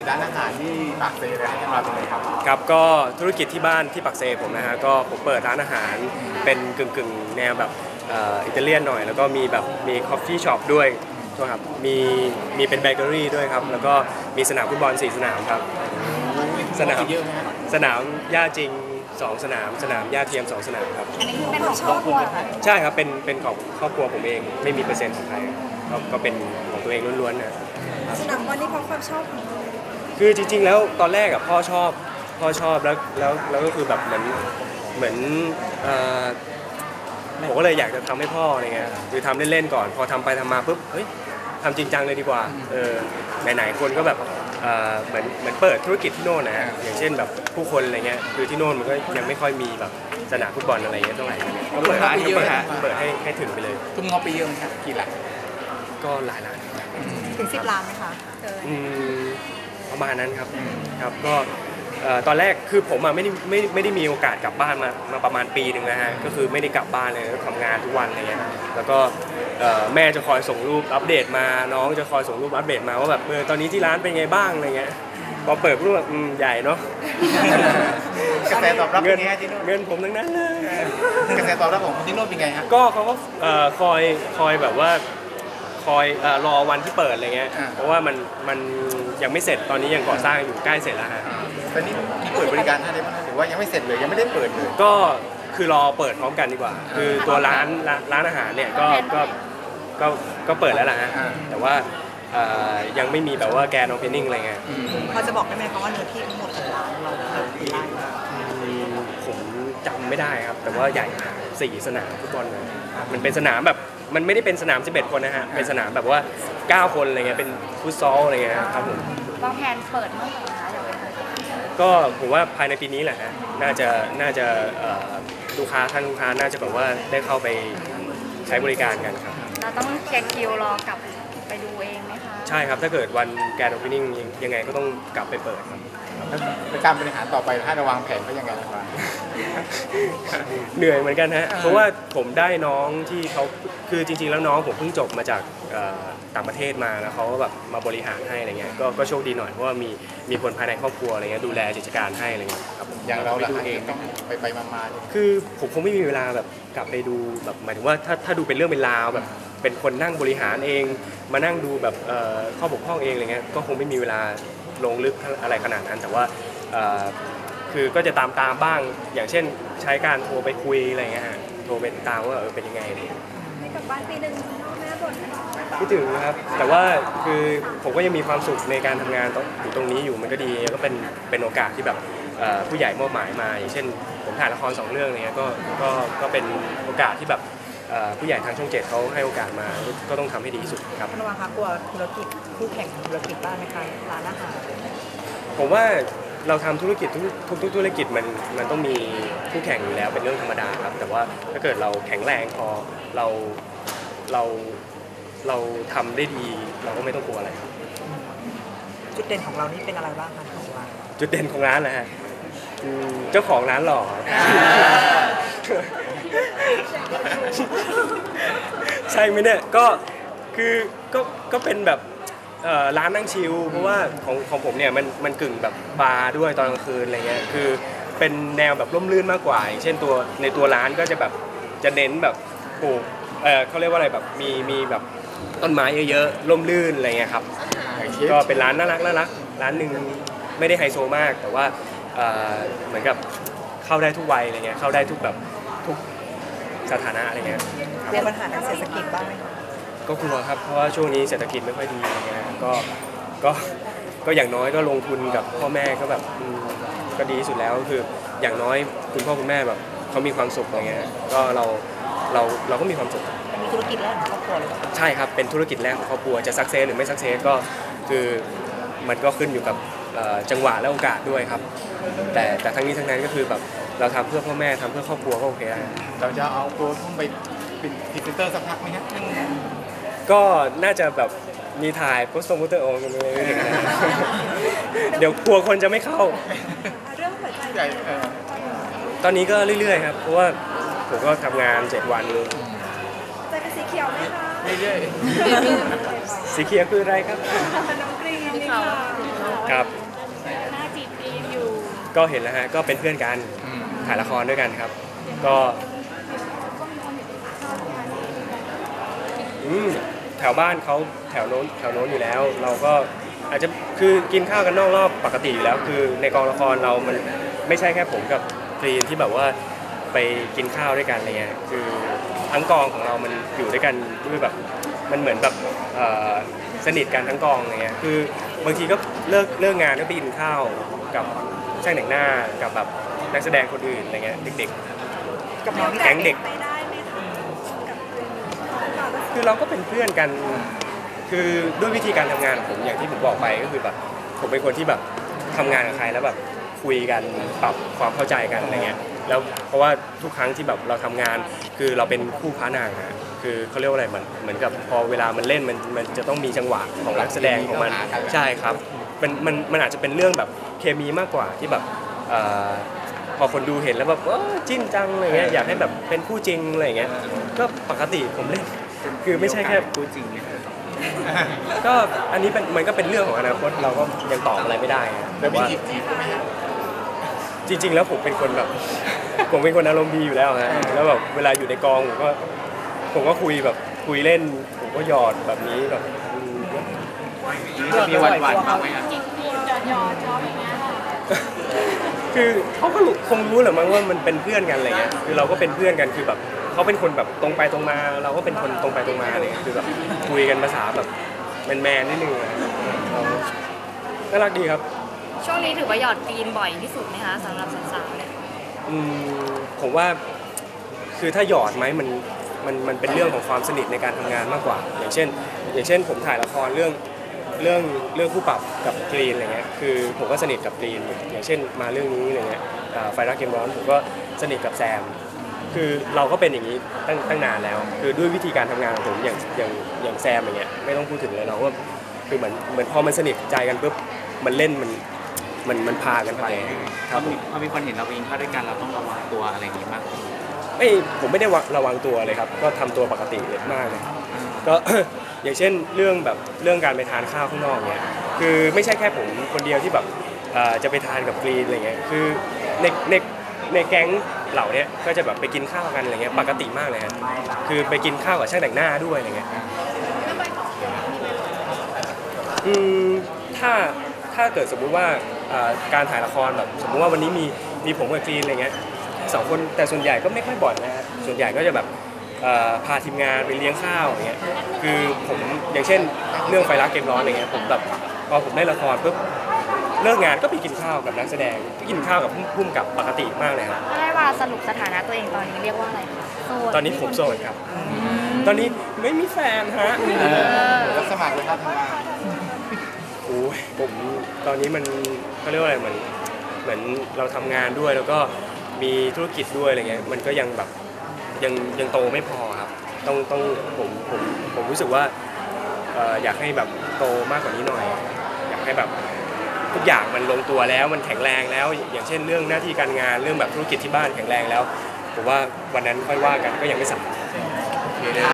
ร้านอาหารที่ปากเซเลยให้มาเป็นไงครับครับก็ธุรกิจที่บ้านที่ปักเซผมนะฮะก็ผมเปิดร้านอาหารเป็นกึ่งแนวแบบอิตาเลียนหน่อยแล้วก็มีแบบมีคอฟฟี่ช็อปด้วยครับมีเป็นเบเกอรี่ด้วยครับแล้วก็มีสนามฟุตบอล4 สนามครับสนามเยอะไหมสนามหญ้าจริง2 สนามสนามหญ้าเทียม2 สนามครับอันนี้คือเป็นของครอบครัวใช่ครับเป็นของครอบครัวผมเองไม่มีเปอร์เซ็นต์ของใครก็เป็นของตัวเองล้วนๆนะสนามบอลนี่เพราะความชอบของเราคือจริงๆแล้วตอนแรกพ่อชอบแล้วก็คือแบบเหมือนผมก็เลยอยากจะทำให้พ่ออะไรเงี้ยคือทำเล่นๆก่อนพอทำไปทำมาปุ๊บเฮ้ยทำจริงจังเลยดีกว่าไหนๆคนก็แบบเหมือนเปิดธุรกิจที่โน่นนะอย่างเช่นแบบผู้คนอะไรเงี้ยคือที่โน่นมันก็ยังไม่ค่อยมีแบบสนามฟุตบอลอะไรเงี้ยเท่าไหร่ก็เปิดร้านเปิดให้ถึงไปเลยทุ่มงบไปเยอะไหมครับกี่หลักก็หลายล้านถึง10 ล้านไหมคะประมาณนั้นครับก็ตอนแรกคือผมไม่ได้มีโอกาสกลับบ้านมาประมาณปีหนึ่งนะฮะก็คือไม่ได้กลับบ้านเลยทำงานทุกวันอะไรเงี้ยแล้วก็แม่จะคอยส่งรูปอัปเดตมาน้องจะคอยส่งรูปอัปเดตมาว่าแบบตอนนี้ที่ร้านเป็นไงบ้างอะไรเงี้ยพอเปิดรูปแบบใหญ่เนาะกระแสตอบรับเป็นไงที่โน่นเงินผมทั้งนั้นเลยกระแสตอบรับของที่โน่นเป็นไงฮะก็เขาก็คอยแบบว่าคอยรอวันที่เปิดอะไรเงี้ยเพราะว่ามันยังไม่เสร็จตอนนี้ยังก่อสร้างอยู่ใกล้เสร็จแล้วฮะตอนนี้มีเปิดบริการให้ได้บ้างหรือว่ายังไม่เสร็จเลยยังไม่ได้เปิดเลยก็คือรอเปิดพร้อมกันดีกว่าคือตัวร้านอาหารเนี่ยก็เปิดแล้วล่ะฮะแต่ว่ายังไม่มีแบบว่าแกนโอเพนนิ่งอะไรเงี้ยพอจะบอกได้ไหมคะว่าเนื้อที่ทั้งหมดของร้านเรากี่ไร่ผมจำไม่ได้ครับแต่ว่าใหญ่4 สนามฟุตบอลเลยมันเป็นสนามแบบมันไม่ได้เป็นสนาม11 คนนะฮะเป็นสนามแบบว่า9 คนอะไรเงี้ยเป็นฟุตซอลอะไรเงี้ยครับผมวางแผนเปิดเมื่อไหร่คะก็ผมว่าภายในปีนี้แหละฮะน่าจะลูกค้าน่าจะแบบว่าได้เข้าไปใช้บริการกันครับเราต้องแกะคิวรอกลับไปดูเองไหมคะใช่ครับถ้าเกิดวันแกรนด์โอเพนนิ่งยังไงก็ต้องกลับไปเปิดครับการบริหารต่อไปถ้าระวางแผนก็ยังไงล่ะครับเหนื่อยเหมือนกันฮะเพราะว่าผมได้น้องที่เขาคือจริงๆแล้วน้องผมเพิ่งจบมาจากต่างประเทศมาแล้วเขาแบบมาบริหารให้อะไรเงี้ยก็โชคดีหน่อยเพราะว่ามีคนภายในครอบครัวอะไรเงี้ยดูแลกิจการให้อะไรเงี้ยครับอย่างเราละเองต้องไปมาคือผมคงไม่มีเวลาแบบกลับไปดูแบบหมายถึงว่าถ้าดูเป็นเรื่องเป็นราวแบบเป็นคนนั่งบริหารเองมานั่งดูแบบข้อบกพร่องเองอะไรเงี้ยก็คงไม่มีเวลาลงลึกอะไรขนาดนั้นแต่ว่าคือก็จะตามบ้างอย่างเช่นใช้การโทรไปคุยอะไรเงี้ยฮะโทรไปตามว่าเป็นยังไงอะไรไม่กลับบ้านปีนึงแม่บ่นคิดถึงครับแต่ว่าคือผมก็ยังมีความสุขในการทำงานอยู่ตรงนี้อยู่มันก็ดีก็เป็นโอกาสที่แบบผู้ใหญ่มอบหมายมาอย่างเช่นผมถ่ายละคร2 เรื่องเนี่ยก็เป็นโอกาสที่แบบผู้ใหญ่ทางช่อง7เขาให้โอกาสมาก็ต้องทำให้ดีที่สุดครับระวังคะกลัวธุรกิจคู่แข่งธุรกิจบ้านไหมคะร้านอาหารผมว่าเราทำธุรกิจทุกธุรกิจมันต้องมีคู่แข่งอยู่แล้วเป็นเรื่องธรรมดาครับแต่ว่าถ้าเกิดเราแข็งแรงพอเราทำได้ดีเราก็ไม่ต้องกลัวอะไรครับจุดเด่นของเรานี่เป็นอะไรบ้างคะของร้านจุดเด่นของร้านนะฮะเจ้าของร้านหล่อใช่ไหมเนี่ยก็คือก็เป็นแบบร้านนั่งชิลเพราะว่าของผมเนี่ยมันกึ่งแบบบาร์ด้วยตอนกลางคืนอะไรเงี้ยคือเป็นแนวแบบร่มรื่นมากกว่าอย่างเช่นในตัวร้านก็จะแบบจะเน้นแบบปลูกเขาเรียกว่าอะไรแบบมีแบบต้นไม้เยอะๆร่มรื่นอะไรเงี้ยครับก็เป็นร้านน่ารักร้านหนึ่งไม่ได้ไฮโซมากแต่ว่าเหมือนกับเข้าได้ทุกวัยอะไรเงี้ยเข้าได้ทุกแบบทุกสถานะอะไรเงี้ยเรียนปัญหาทางเศรษฐกิจบ้างไหมก็กลัวครับเพราะว่าช่วงนี้เศรษฐกิจไม่ค่อยดีอะไรเงี้ยก็อย่างน้อยก็ลงทุนกับพ่อแม่ก็แบบก็ดีที่สุดแล้วคืออย่างน้อยคุณพ่อคุณแม่แบบเขามีความสุขอะไรเงี้ยก็เราก็มีความสุขมีธุรกิจแรกของครอบครัวเลยใช่ครับเป็นธุรกิจแรกของครอบครัวจะสักเซสหรือไม่สักเซสก็คือมันก็ขึ้นอยู่กับจังหวะและโอกาสด้วยครับแต่ทั้งนี้ทั้งนั้นก็คือแบบเราทำเพื่อพ่อแม่ทำเพื่อครอบครัวก็โอเคเราจะเอาตัวทุ่มไปเป็นพรีเซนเตอร์สักพักไหมครับก็น่าจะแบบมีถ่ายโพสต์โมเตอร์โอนกันเลยเดี๋ยวกลัวคนจะไม่เข้าเรื่องหัวใจตอนนี้ก็เรื่อยๆครับเพราะว่าผมก็ทำงาน7 วันใจเป็นสีเขียวไหมคะเรื่อยสีเขียวคืออะไรครับน้องกรีนค่ะครับหน้าจีบกรีนอยู่ก็เห็นแล้วฮะก็เป็นเพื่อนกันถ่ายละครด้วยกันครับ ก็แถวบ้านเขาแถวโน้นอยู่แล้ว เราก็อาจจะคือกินข้าวกันนอกรอบปกติอยู่แล้ว คือในกองละครเรามันไม่ใช่แค่ผมกับกรีนที่แบบว่าไปกินข้าวด้วยกันอะไรเงี้ยคือทั้งกองของเรามันอยู่ด้วยกันด้วยแบบมันเหมือนแบบสนิทกันทั้งกองอะไรเงี้ยคือบางทีก็เลิกงานก็ไปกินข้าวกับช่างแต่งหน้ากับแบบนักแสดงคนอื่นอะไรเงี้ยเด็กๆกับน้องแก๊งเด็กไปได้ไหมคะคือเราก็เป็นเพื่อนกัน คือด้วยวิธีการทำงานของผมอย่างที่ผมบอกไปก็คือแบบผมเป็นคนที่แบบทำงานกับใครแล้วแบบคุยกันปรับความเข้าใจกันอะไรเงี้ย แล้วเพราะว่าทุกครั้งที่แบบเราทำงานคือเราเป็นคู่พระนางอะคือเขาเรียกว่าอะไรมันเหมือนกับพอเวลามันเล่นมันจะต้องมีจังหวะของนักแสดงของมันใช่ครับมันอาจจะเป็นเรื่องแบบเคมีมากกว่าที่แบบพอคนดูเห็นแล้วแบบจิ้นจังอะไรเงี้ยอยากให้แบบเป็นคู่จริงอะไรเงี้ยก็ปกติผมเล่นคือไม่ใช่แค่คู่จริงก็อันนี้มันก็เป็นเรื่องของอนาคตเราก็ยังตอบอะไรไม่ได้แต่ว่าจริงๆแล้วผมเป็นคนแบบผมเป็นคนอารมณ์ดีอยู่แล้วฮะแล้วแบบเวลาอยู่ในกองผมก็คุยแบบคุยเล่นผมก็หยอดแบบนี้แบบมีหวานบ้างไหมครับจีบกรีนยอชอบอย่างเงี้ยค่ะคือเขาก็คงรู้แหละมั้งว่ามันเป็นเพื่อนกันอะไรเงี้ยคือเราก็เป็นเพื่อนกันคือแบบเขาเป็นคนแบบตรงไปตรงมา เราก็เป็นคนตรงไปตรงมาอะไรเลยคือแบบคุยกันภาษาแบบแมนๆนิดนึงน่ารักดีครับช่วงนี้ถือว่าหยอดกรีนบ่อยที่สุดไหมคะสำหรับสาวๆเนี่ยผมว่าคือถ้าหยอดไหมมันเป็นเรื่องของความสนิทในการทำงานมากกว่า อย่างเช่นผมถ่ายละครเรื่องคู่ปรับกับกรีนอะไรเงี้ยคือผมก็สนิทกับกรีนอย่างเช่นมาเรื่องนี้อะไรเงี้ยไฟรักเกมร้อนผมก็สนิทกับแซมคือเราก็เป็นอย่างนี้ตั้งนานแล้ว คือด้วยวิธีการทำงานของผมอย่างแซมอย่างเงี้ยไม่ต้องพูดถึงเลยเราก็คือเหมือนพอมันสนิทใจกันปุ๊บมันเล่นมันพากันไปครับพอมีคนเห็นเราเองเข้าด้วยกันเราต้องระวังตัวอะไรอย่างนี้มากผมไม่ได้ระวังตัวเลยครับก็ทำตัวปกติมากเลยก็ อย่างเช่นเรื่องการไปทานข้าวข้างนอกเนี่ยคือไม่ใช่แค่ผมคนเดียวที่แบบจะไปทานกับกรีนอะไรเงี้ยคือในแก๊งเหล่านี้ก็จะแบบไปกินข้าวกันอะไรเงี้ยปกติมากเลยครับคือไปกินข้าวกับช่างแต่งหน้าด้วยอะไรเงี้ยถ้าเกิดสมมุติว่าการถ่ายละครแบบสมมุติว่าวันนี้มีผมกับกรีนอะไรเงี้ย2 คนแต่ส่วนใหญ่ก็ไม่ค่อยบ่อยนะฮะส่วนใหญ่ก็จะแบบพาทีมงานไปเลี้ยงข้าวอย่างเงี้ยคือผมอย่างเช่นเรื่องไฟรักเกมร้อนอะไรเงี้ยผมแบบพอผมได้ละครปุ๊บเลิกงานก็ไปกินข้าวกับนักแสดงกินข้าวกับผู้กำกับปกติมากเลยครับถ้าได้ว่าสรุปสถานะตัวเองตอนนี้เรียกว่าอะไรคะโสดตอนนี้ผมโสดครับตอนนี้ไม่มีแฟนฮะรับสมัครเลยครับทำงานโอ้ยผมตอนนี้มันเขาเรียกว่าอะไรเหมือนเราทำงานด้วยแล้วก็มีธุรกิจด้วยอะไรเงี้ยมันก็ยังแบบยังโตไม่พอครับต้องผมรู้สึกว่าอยากให้แบบโตมากกว่านี้หน่อยอยากให้แบบทุกอย่างมันลงตัวแล้วมันแข็งแรงแล้ว อย่างเช่นเรื่องหน้าที่การงานเรื่องแบบธุรกิจที่บ้านแข็งแรงแล้วผมว่าวันนั้นค่อยว่ากันก็ยังไม่สาย